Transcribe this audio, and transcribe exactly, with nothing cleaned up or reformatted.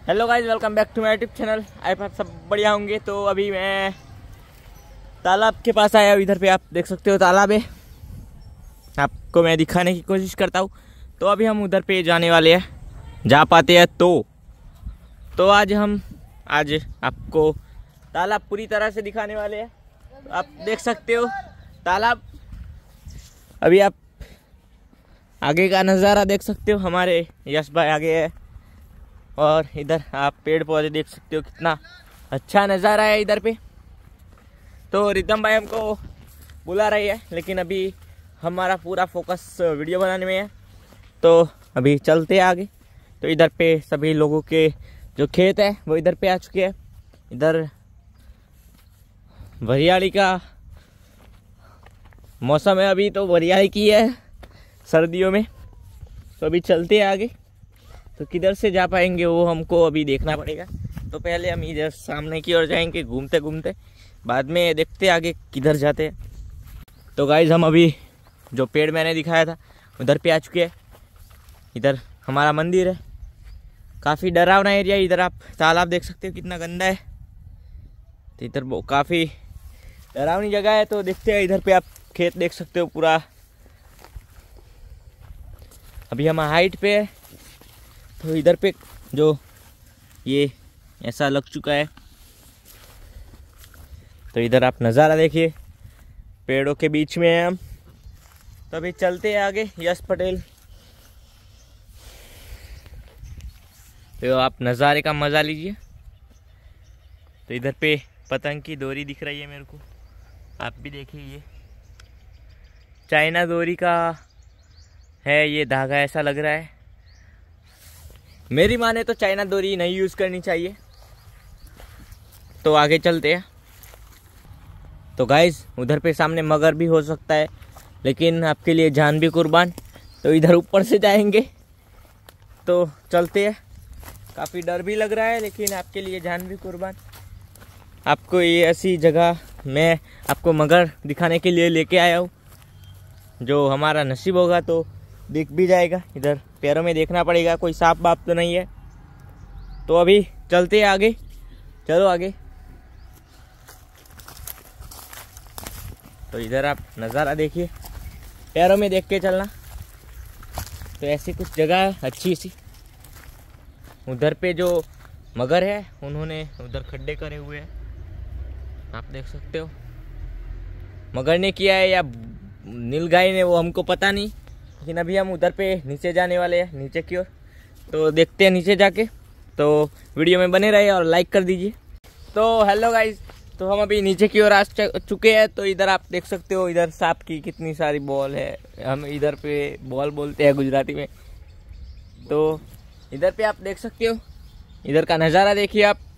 Hello guys, welcome back to my YouTube channel. I आप सब बढ़िया होंगे। तो अभी मैं तालाब के पास आया हूँ। इधर पे आप देख सकते हो तालाब है, आपको मैं दिखाने की कोशिश करता हूँ। तो अभी हम उधर पे जाने वाले हैं, जा पाते हैं तो तो आज हम आज आपको तालाब पूरी तरह से दिखाने वाले हैं। तो आप देख सकते हो तालाब, अभी आप आगे का नज़ारा देख सकते हो। हमारे यश भाई आगे है और इधर आप पेड़ पौधे देख सकते हो, कितना अच्छा नज़ारा है इधर पे। तो रिदम भाई हमको बुला रही है, लेकिन अभी हमारा पूरा फोकस वीडियो बनाने में है। तो अभी चलते हैं आगे। तो इधर पे सभी लोगों के जो खेत है वो इधर पे आ चुके हैं। इधर हरियाली का मौसम है, अभी तो हरियाली की है सर्दियों में। तो अभी चलते हैं आगे। तो किधर से जा पाएंगे वो हमको अभी देखना पड़ेगा। तो पहले हम इधर सामने की ओर जाएंगे घूमते घूमते, बाद में देखते आगे किधर जाते हैं। तो गाइज हम अभी जो पेड़ मैंने दिखाया था उधर पे आ चुके हैं। इधर हमारा मंदिर है, काफ़ी डरावना एरिया। इधर आप तालाब देख सकते हो कितना गंदा है। तो इधर वो काफ़ी डरावनी जगह है। तो देखते हैं, इधर पे आप खेत देख सकते हो पूरा। अभी हम हाइट पे है, तो इधर पे जो ये ऐसा लग चुका है। तो इधर आप नज़ारा देखिए, पेड़ों के बीच में है हम। तो अभी चलते हैं आगे। यश पटेल, तो आप नज़ारे का मज़ा लीजिए। तो इधर पे पतंग की डोरी दिख रही है मेरे को, आप भी देखिए। ये चाइना डोरी का है ये धागा, ऐसा लग रहा है। मेरी माने तो चाइना डोरी नहीं यूज़ करनी चाहिए। तो आगे चलते हैं। तो गाइस उधर पे सामने मगर भी हो सकता है, लेकिन आपके लिए जान भी कुर्बान। तो इधर ऊपर से जाएंगे। तो चलते हैं, काफ़ी डर भी लग रहा है, लेकिन आपके लिए जान भी कुर्बान। आपको ये ऐसी जगह मैं आपको मगर दिखाने के लिए लेके आया हूँ। जो हमारा नसीब होगा तो दिख भी जाएगा। इधर पैरों में देखना पड़ेगा, कोई सांप बाप तो नहीं है। तो अभी चलते हैं आगे, चलो आगे। तो इधर आप नज़ारा देखिए, पैरों में देख के चलना। तो ऐसी कुछ जगह है अच्छी सी। उधर पे जो मगर है उन्होंने उधर खड्डे करे हुए हैं, आप देख सकते हो। मगर ने किया है या नीलगाय ने, वो हमको पता नहीं। लेकिन अभी हम उधर पे नीचे जाने वाले हैं, नीचे की ओर। तो देखते हैं नीचे जाके। तो वीडियो में बने रहे और लाइक कर दीजिए। तो हेलो गाइस, तो हम अभी नीचे की ओर आ चुके हैं। तो इधर आप देख सकते हो, इधर सांप की कितनी सारी बॉल है। हम इधर पे बॉल बोलते हैं गुजराती में। तो इधर पे आप देख सकते हो, इधर का नज़ारा देखिए आप।